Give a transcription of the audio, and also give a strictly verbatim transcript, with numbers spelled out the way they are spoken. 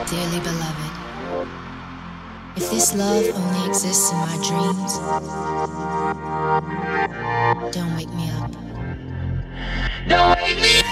Dearly beloved, if this love only exists in my dreams, don't wake me up. Don't wake me up!